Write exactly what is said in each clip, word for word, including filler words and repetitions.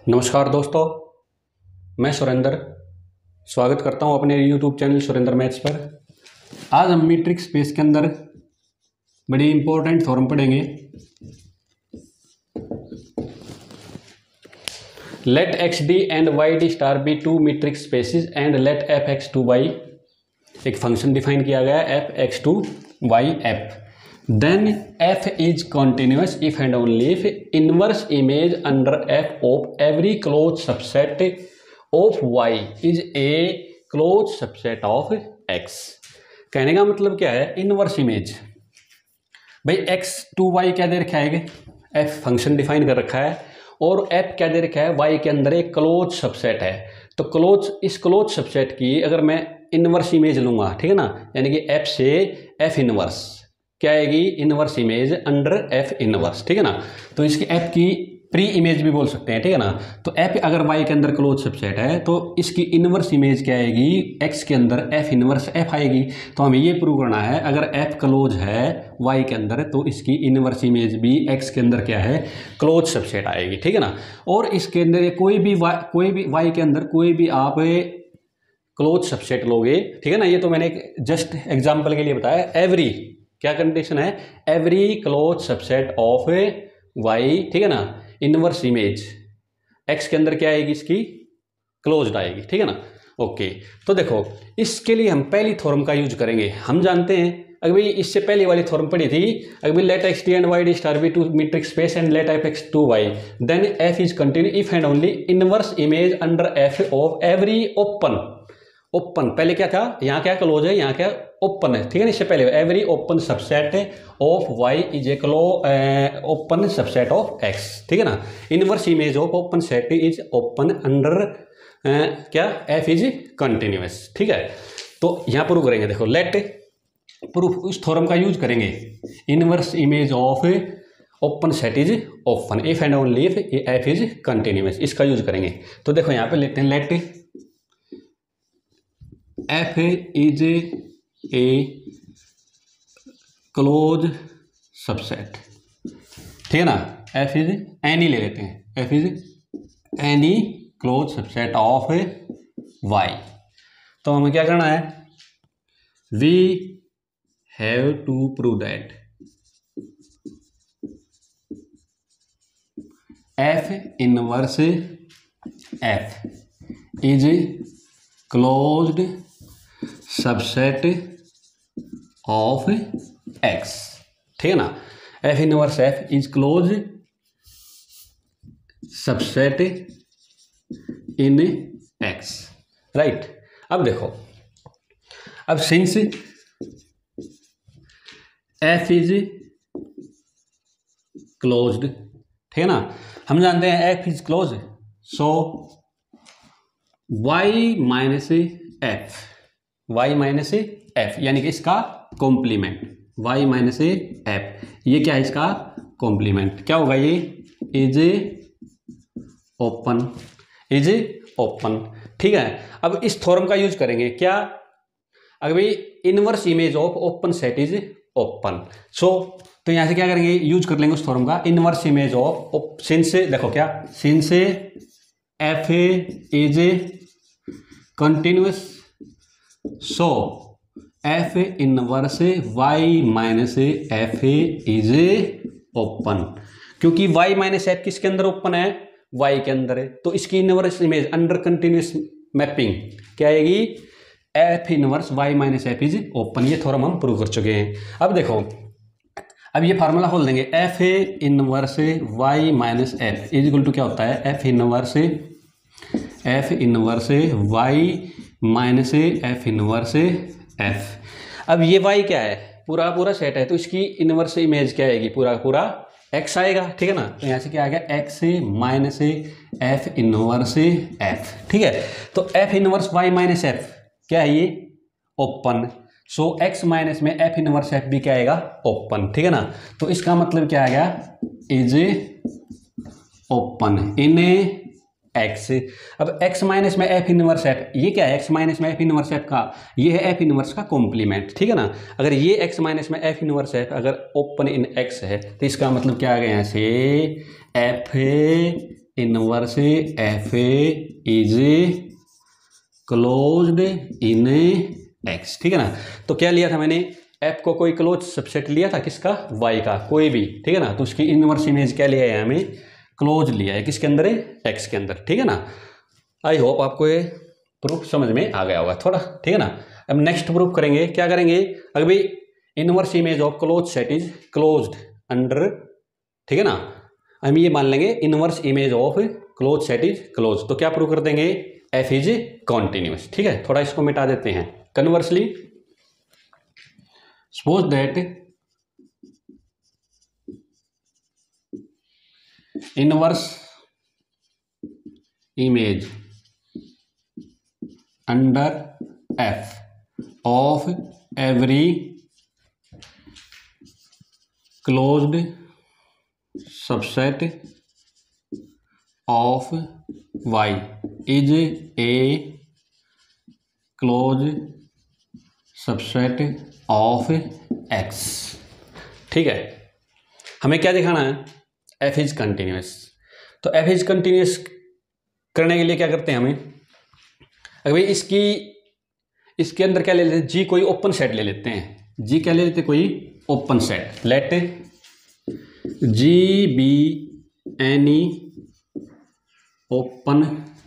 नमस्कार दोस्तों, मैं सुरेंद्र स्वागत करता हूं अपने यूट्यूब चैनल सुरेंद्र मैथ्स पर। आज हम मीट्रिक स्पेस के अंदर बड़ी इंपॉर्टेंट थ्योरम पढ़ेंगे। Let x d and y d star be two metric spaces and let f x to y, एक फंक्शन डिफाइन किया गया है f x to y f. Then f is continuous if and only if inverse image under f of every closed subset of y is a closed subset of x। कहने का मतलब क्या है, inverse image. भाई x to y क्या दे रखा है, f function define कर रखा है और f क्या दे रखा है, y के अंदर एक क्लोज सबसेट है। तो क्लोज इस क्लोज सबसेट की अगर मैं इनवर्स इमेज लूंगा, ठीक है ना, यानी कि f से f इनवर्स क्या आएगी, inverse image under f inverse, ठीक है ना। तो इसकी एफ की प्री इमेज भी बोल सकते हैं, ठीक है ना। तो एफ अगर वाई के अंदर क्लोज सबसेट है तो इसकी इनवर्स इमेज क्या आएगी, एक्स के अंदर एफ इनवर्स एफ आएगी। तो हमें ये प्रूव करना है अगर एफ क्लोज है वाई के अंदर तो इसकी इनवर्स इमेज भी एक्स के अंदर क्या है, क्लोज सबसेट आएगी, ठीक है ना। और इसके अंदर कोई भी वाई कोई भी वाई के अंदर कोई भी आप क्लोज सबसेट लोगे, ठीक है ना। ये तो मैंने एक जस्ट एग्जाम्पल के लिए बताया। एवरी क्या कंडीशन है, every close subset of y, ठीक है ना, इनवर्स इमेज एक्स के अंदर क्या आएगी, इसकी क्लोज्ड आएगी, ठीक है ना। ओके, तो देखो इसके लिए हम पहली थ्योरम का यूज करेंगे। हम जानते हैं अगर भाई इससे पहली वाली थ्योरम पढ़ी थी, अगर भाई let x d and y d star be two metric space and let f x to y then f is continue if and only inverse image under f of every open open पहले क्या था, यहाँ क्या close है, यहाँ क्या open है, ठीक है ना। इससे पहले every open subset of y is a close open subset of x, ठीक है ना। Inverse image of open set is open under क्या एफ इज कंटिन्यूअस, ठीक है। तो यहाँ प्रूव करेंगे, देखो लेट प्रूफ उस थ्योरम का यूज करेंगे, inverse image of open set is open if and only if f is continuous, इसका यूज करेंगे। तो देखो यहाँ पे लेते हैं let F is a close subset, ठीक है ना। एफ इज एनी ले लेते हैं, f is any close subset of y. तो हमें क्या करना है, we have to prove that f inverse f is closed subset of x, ठीक है ना। F inverse f is close subset in x, right. अब देखो, अब सिंस एफ इज क्लोज्ड, ठीक है ना, हम जानते हैं f is close, so y minus f y minus f यानी कि इसका कॉम्प्लीमेंट वाई माइनस एफ, ये क्या है, इसका कॉम्प्लीमेंट क्या होगा, ये इज ओपन इज ओपन, ठीक है। अब इस थ्योरम का यूज करेंगे क्या, अगर भाई inverse image of open set is open, so तो यहां से क्या करेंगे, यूज कर लेंगे उस थ्योरम का, इनवर्स इमेज ऑफ सिंस देखो क्या, since f is continuous so f inverse y minus f is open, क्योंकि वाई माइनस एफ किसके अंदर ओपन है, वाई के अंदर है। तो इसकी inverse image under continuous mapping क्या आएगी, f inverse y minus f is open. ये थ्योरम हम प्रूव कर चुके हैं। अब देखो, अब ये फार्मूला खोल देंगे, f inverse y minus f is equal to क्या होता है, f inverse f inverse y minus f inverse f. अब ये वाई क्या है, पूरा पूरा सेट है, तो इसकी इनवर्स इमेज क्या आएगी, पूरा पूरा एक्स आएगा, ठीक है ना। तो यहाँ से क्या आ गया, x minus f inverse f, ठीक है। तो f inverse y minus f क्या है, ये ओपन, सो एक्स माइनस में एफ इनवर्स एफ भी क्या आएगा, ओपन, ठीक है ना। तो इसका मतलब क्या आ गया, इज ओपन इन एक्स। अब एक्स माइनस में एफ इनवर्स एफ, ये क्या है, एक्स माइनस में एफ इनवर्स एफ का, ये है एफ इनवर्स का कॉम्प्लीमेंट, ठीक है ना। अगर ये एक्स माइनस में एफ इनवर्स एफ अगर ओपन इन एक्स है तो इसका मतलब क्या आ गया यहाँ से, f inverse f is closed in x, ठीक है ना। तो क्या लिया था मैंने, एफ को कोई क्लोज सबसेट लिया था किसका, वाई का, कोई भी, ठीक है ना। तो उसकी इनवर्स इमेज क्या लिया है, हमें क्लोज लिया है, किसके अंदर है, एक्स के अंदर, ठीक है ना। आई होप आपको ये प्रूफ समझ में आ गया होगा थोड़ा, ठीक है ना। अब नेक्स्ट प्रूफ करेंगे, क्या करेंगे, अगर भाई inverse image of close set is closed under, ठीक है ना, हम ये मान लेंगे inverse image of close set is close, तो क्या प्रूव कर देंगे, एफ इज कॉन्टिन्यूस, ठीक है। थोड़ा इसको मिटा देते हैं। Conversely suppose that inverse image under f of every closed subset of y is a close subset of x, ठीक है। हमें क्या दिखाना है, एफ इज कंटिन्यूस। तो एफ इज कंटिन्यूस करने के लिए क्या करते हैं हमें, अगर भाई इसकी इसके अंदर क्या ले लेते हैं, जी कोई ओपन सेट ले लेते हैं, जी क्या ले लेते हैं, कोई open set, let g be any open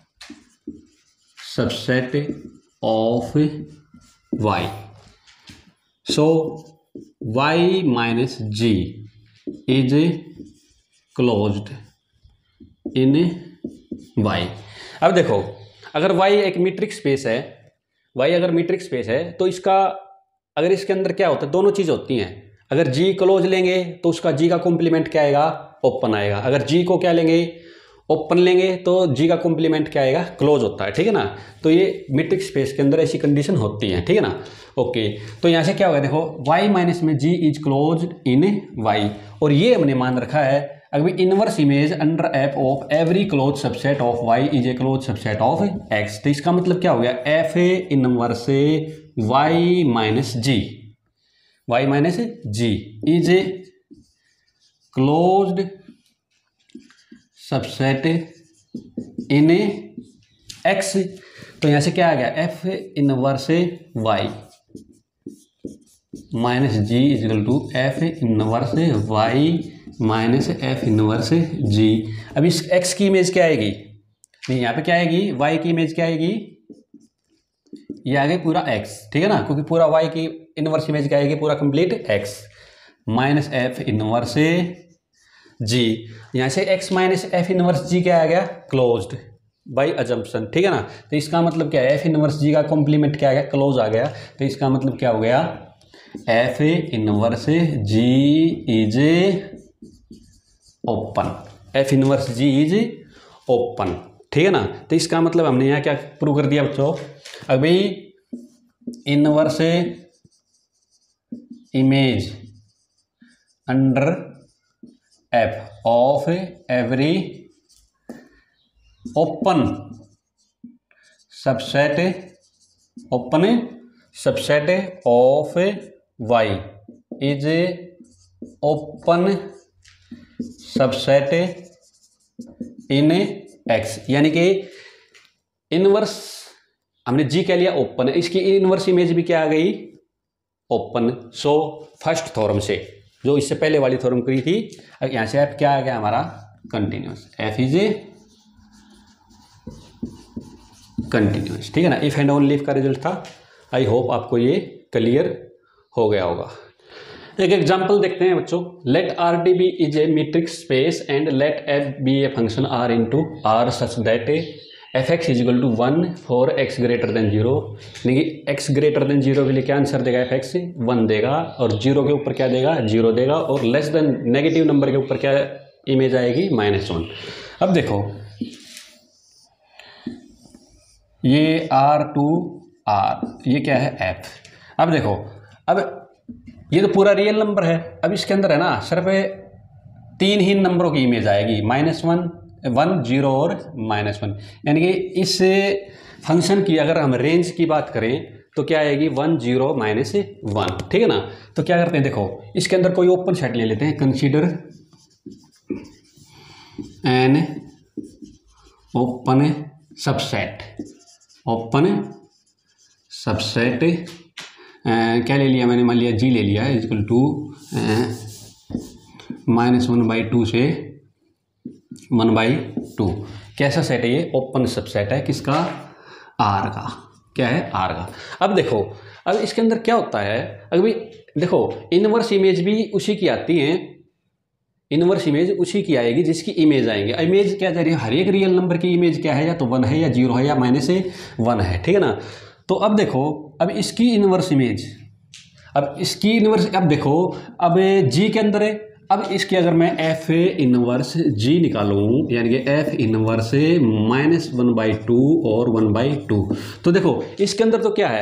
subset of y, so y minus g is closed in y. अब देखो, अगर वाई एक मीट्रिक स्पेस है, वाई अगर मीट्रिक स्पेस है तो इसका अगर इसके अंदर क्या होता है, दोनों चीज़ होती हैं। अगर जी क्लोज लेंगे तो उसका जी का कॉम्प्लीमेंट क्या आएगा, ओपन आएगा। अगर जी को क्या लेंगे, ओपन लेंगे, तो जी का कॉम्प्लीमेंट क्या आएगा, क्लोज होता है, ठीक है ना। तो ये मीट्रिक स्पेस के अंदर ऐसी कंडीशन होती है, ठीक है ना। ओके, तो यहाँ से क्या होगा, देखो वाई माइनस में g is close in y, और ये हमने मान रखा है अगर inverse image under f of every close subset of y is a close subset of x. तो इसका मतलब क्या हो गया, f a inverse y minus g, y minus g is a closed subset in x. तो यहां से क्या आ गया, f inverse y minus g is equal to f inverse y minus f inverse g. अब इस एक्स की image क्या आएगी, नहीं यहाँ पे क्या आएगी, वाई की इमेज क्या आएगी, ये आ गई पूरा एक्स, ठीक है ना, क्योंकि पूरा वाई की इनवर्स इमेज क्या आएगी, पूरा complete x minus f inverse g. यहाँ से x minus f inverse g क्या आ गया, क्लोज्ड बाय अजम्पशन, ठीक है ना। तो इसका मतलब क्या है, एफ इनवर्स जी का कॉम्प्लीमेंट क्या आ गया, क्लोज आ गया। तो इसका मतलब क्या हो गया, f inverse g is open, f inverse g is open, ठीक है ना। तो इसका मतलब हमने यहाँ क्या प्रूव कर दिया बच्चों, अभी inverse image under f of every open subset open subset of y is open subset in x. यानी कि इनवर्स हमने जी कह लिया ओपन है, इसकी इनवर्स इमेज भी क्या आ गई, ओपन। सो फर्स्ट थ्योरम से जो इससे पहले वाली थ्योरम करी थी, यहां से एफ क्या आ गया हमारा, continuous, f is a continuous, ठीक है ना। इफ एंड ओनली इफ का रिजल्ट था। आई होप आपको ये क्लियर हो गया होगा। एक एग्जांपल देखते हैं बच्चों, let R D be is a metric space and let F be a function R into R such that F X is equal to one for X greater than zero. यानी कि x greater than zero के लिए क्या answer देगा, F x one देगा, और zero के ऊपर क्या देगा, जीरो देगा, और लेस देन नेगेटिव नंबर के ऊपर क्या इमेज आएगी, माइनस वन। अब देखो ये आर टू आर, ये क्या है एफ। अब देखो, अब ये तो पूरा रियल नंबर है, अब इसके अंदर है ना सिर्फ तीन ही नंबरों की इमेज आएगी, माइनस वन, वन, जीरो और माइनस वन। यानी कि इस फंक्शन की अगर हम रेंज की बात करें तो क्या आएगी, वन, जीरो, माइनस वन, ठीक है ना। तो क्या करते हैं, देखो इसके अंदर कोई ओपन सेट ले लेते हैं, consider an open subset, open subset क्या ले लिया मैंने, मान लिया जी ले लिया equal to minus one by two से वन बाई टू। कैसा सेट है ये? ओपन सबसेट है किसका? आर का। क्या है? आर का। अब देखो, अब इसके अंदर क्या होता है, अभी देखो इनवर्स इमेज भी उसी की आती है, इनवर्स इमेज उसी की आएगी जिसकी इमेज आएंगे। इमेज क्या जा रही है? हर एक रियल नंबर की इमेज क्या है, या तो वन है या जीरो है या माइनस है वन है, ठीक है ना। तो अब देखो, अब इसकी इनवर्स इमेज, अब इसकी इनवर्स, अब देखो अब जी के अंदर है, अब इसकी अगर मैं एफ इनवर्स जी निकालूं, यानी कि f inverse minus one by two और वन बाई टू, तो देखो इसके अंदर तो क्या है,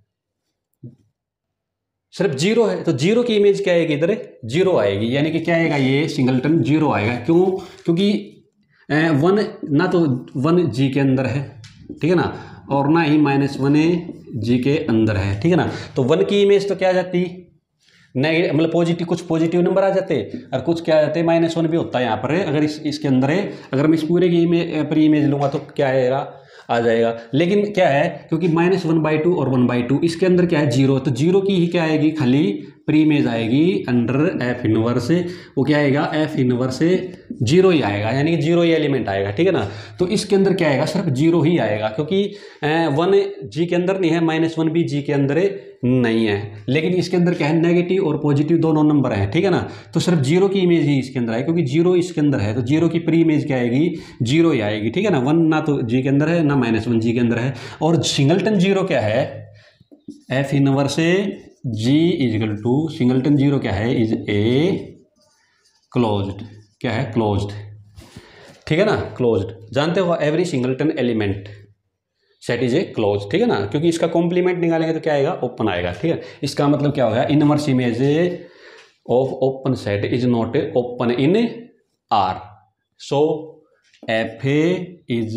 सिर्फ जीरो है, तो जीरो की इमेज क्या आएगी? इधर जीरो आएगी, यानी कि क्या आएगा? ये सिंगलटन जीरो आएगा। क्यों? क्योंकि वन ना तो वन जी के अंदर है, ठीक है ना, और ना ही माइनस वन जी के अंदर है, ठीक है ना। तो वन की इमेज तो क्या आ जाती? नेगेटिव, मतलब पॉजिटिव, कुछ पॉजिटिव नंबर आ जाते और कुछ क्या आ जाते, माइनस वन भी होता है यहाँ पर। अगर इस इसके अंदर है, अगर मैं इस पूरे की इमेज प्री इमेज लूँगा तो क्या आएगा? आ जाएगा। लेकिन क्या है, क्योंकि माइनस वन बाई टू और वन बाई टू, इसके अंदर क्या है? जीरो, तो जीरो की ही क्या आएगी? खाली प्री इमेज आएगी अंडर एफ इनवर्स, वो क्या आएगा? एफ इनवर्स जीरो ही आएगा, यानी कि जीरो ही एलिमेंट आएगा, ठीक है ना। तो इसके अंदर क्या आएगा? सिर्फ जीरो ही आएगा, क्योंकि वन जी के अंदर नहीं है, माइनस वन भी जी के अंदर नहीं है। लेकिन इसके अंदर क्या है? नेगेटिव और पॉजिटिव दोनों नंबर हैं, ठीक है ना। तो सिर्फ जीरो की इमेज ही इसके अंदर है, क्योंकि जीरो इसके अंदर है, तो जीरो की प्री इमेज क्या आएगी? जीरो ही आएगी, ठीक है ना। वन ना तो जी के अंदर है, ना माइनस वन जी के अंदर है। और सिंगलटन जीरो क्या है? F inverse g is equal to singleton zero क्या है? इज ए क्लोज्ड, क्या है? क्लोज्ड, ठीक है ना, क्लोज्ड। जानते हो every singleton element set is a close, ठीक है ना, क्योंकि इसका कॉम्प्लीमेंट निकालेंगे तो क्या आएगा? ओपन आएगा, ठीक है। इसका मतलब क्या होगा? Inverse image of open set is not a open in R, so F a is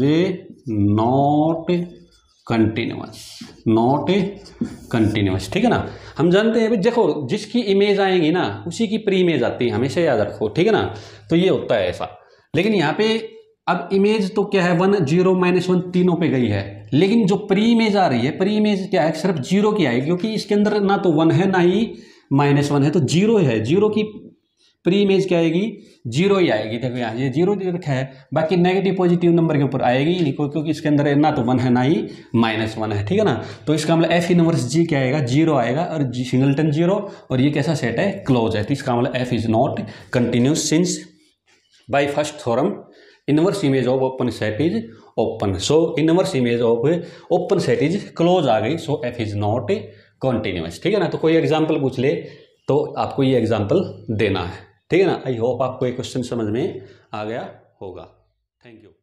not continuous, not continuous, ठीक है ना। हम जानते हैं, देखो जिसकी इमेज आएंगी ना उसी की प्री इमेज आती है, हमेशा याद रखो, ठीक है ना। तो ये होता है ऐसा। लेकिन यहाँ पे अब इमेज तो क्या है? वन जीरो माइनस वन तीनों पे गई है, लेकिन जो प्री इमेज आ रही है, प्री इमेज क्या है? सिर्फ जीरो की आएगी, क्योंकि इसके अंदर ना तो वन है ना ही माइनस वन है, तो जीरो है। जीरो की प्री इमेज क्या आएगी? जीरो ही आएगी। देखो यहाँ ये जीरो रखा है, बाकी नेगेटिव पॉजिटिव नंबर के ऊपर आएगी नहीं, क्योंकि इसके अंदर ना तो वन है ना ही माइनस वन है, ठीक है ना। तो इसका मतलब एफ इनवर्स जी क्या आएगा? जीरो आएगा, और जी सिंगलटन जीरो, और ये कैसा सेट है? क्लोज है। तो इसका मतलब F is not continuous since by first theorem inverse image of open set is open, so inverse image of open set is close आ गई, so F is not continuous, ठीक है ना। तो कोई एग्जाम्पल पूछ ले तो आपको ये एग्जाम्पल देना है, ठीक है ना। आई होप आपको ये क्वेश्चन समझ में आ गया होगा। Thank you.